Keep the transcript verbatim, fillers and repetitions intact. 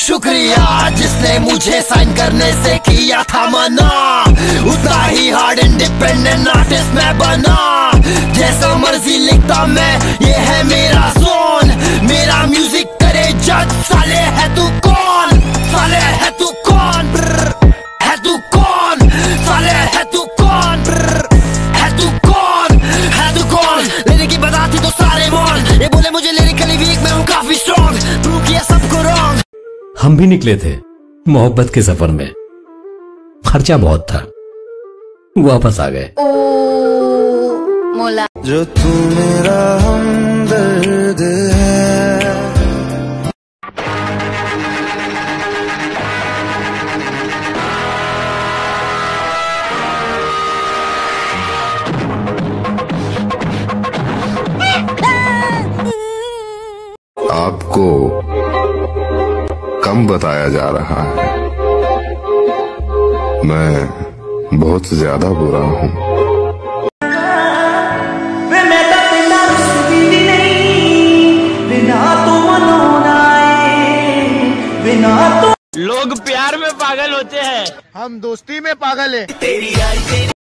शुक्रिया जिसने मुझे साइन करने से किया था मना, उतना ही हार्ड इंडिपेंडेंट आर्टिस्ट मैं बना। जैसा मर्जी लिखता मैं, ये है मेरा जोन, मेरा म्यूजिक करे जज। साले है तू कौन, साले है तू कौन, ब्रर, है तू कौन, साले है तू कौन, ब्रर, है तू कौन, है तू कौन। लेने की बताती तो सारे मौन, ये बोले मुझे लिरिकली वीक, मैं हूँ काफी स्ट्रॉन्ग, प्रूव किया सबको रॉन्ग। हम भी निकले थे मोहब्बत के सफर में, खर्चा बहुत था, वापस आ गए। ओ मोला जो तू मेरा हमदर्द है। आपको कम बताया जा रहा है, मैं बहुत ज्यादा बुरा हूँ। लोग प्यार में पागल होते हैं, हम दोस्ती में पागल है। तेरी आई तेरी